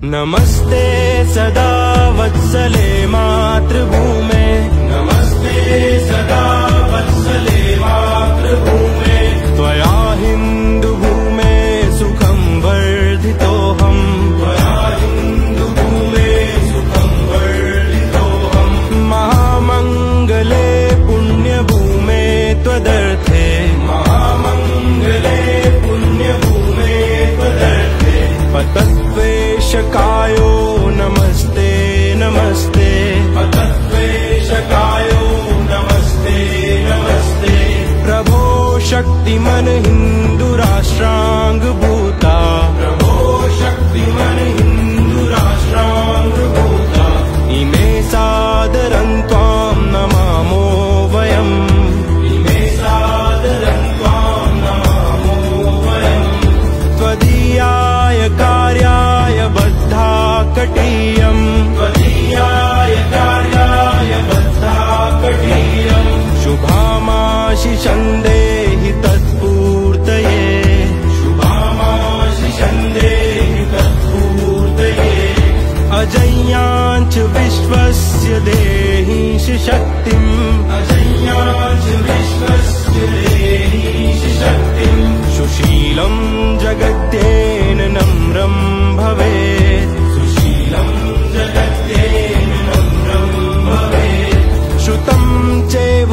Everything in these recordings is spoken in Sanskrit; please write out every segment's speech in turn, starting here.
नमस्ते सदा वत्सले मातृभूमे, नमस्ते सदा वत्सले मातृभूमे। त्वया हिन्दुभूमे सुखं वर्धितोऽहम्, त्वया हिन्दुभूमे सुखं वर्धितोऽहम्। महामङ्गले पुण्यभूमे त्वदर्थे, महामङ्गले पुण्यभूमे त्वदर्थे। पतत्वेशकायो नमस्ते नमस्ते, पतत्वेशकायो नमस्ते नमस्ते। प्रभो शक्तिमन हिन्दुराष्ट्राङ्गभूता, प्रभो शक्तिमन हिन्दुराष्ट्राङ्गभूता। इमे सादरं त्वां नमामो वयम्, इमे सादरं त्वां नमामो वयम्। त्वदीयाय कार्याय बद्धा कटीयम्, त्वदीयाय कार्याय बद्धा कटीयम्। शुभामाशिषं देहि तत्पूर्तये, शुभामाशिषं देहि तत्पूर्तये। अजय्याञ्च विश्वस्य देहि शक्तिम्, अजय्याञ्च विश्वस्य देहि शक्तिम्। सुशीलं जगत्येन नम्रं भवेत्, सुशीलं जगत्येन नम्रं भवेत्। श्रुतं चैव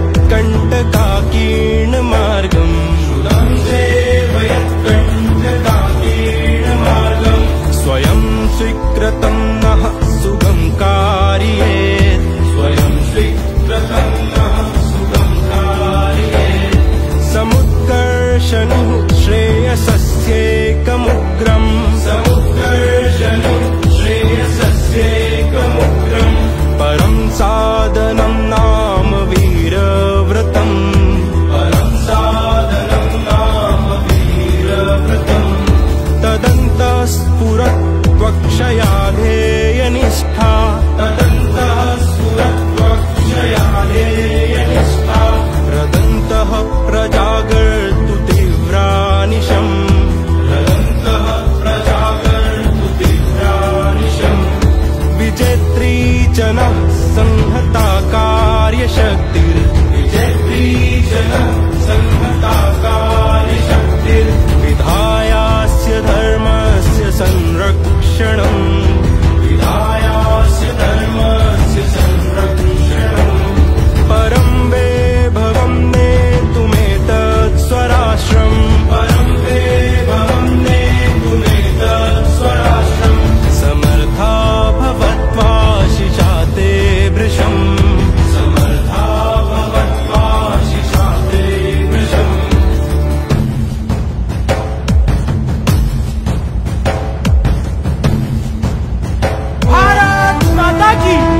यत्कण्टकाकीर्णमार्गम्, श्रुतं चैव यत्कण्टकाकीर्णमार्गम्। स्वयं स्वीकृतं नः सुगं कारयेत्, स्वयं स्वीकृतं नः सुगं कारयेत्। समुत्कर्षणु श्रेयसस्येकमुग्रम्, समुत्कर्षणु श्रेयसस्येकमुग्रम्। परं साधनं नाम वीरव्रतम्, परं साधनं नाम वीरव्रतम्। तदन्तः स्फुरत्वक्षया ध्येयनिष्ठा, तदन्तः स्फुरत्वक्षया ध्येयनिष्ठा। रदन्तः प्रजागर्तु तीव्रानिशम्, रदन्तः प्रजागर्तु तीव्रानिशम्। विजेत्री जनः संहता कार्यशक्तिर्, विजेत्री जनः संहता कार्यशक्तिर्। विधायास्य धर्मस्य संरक्षणम्, विधायास्य धर्मस्य संरक्षणम्। परं वैभवं नेतुमेतत् स्वराष्ट्रम्, परं वैभवं नेतुमेतत् स्वराष्ट्रम्। समर्था भवत्वाशिषा ते भृशम्, समर्था भवत्वाशिषा ते भृशम्। भारत माता की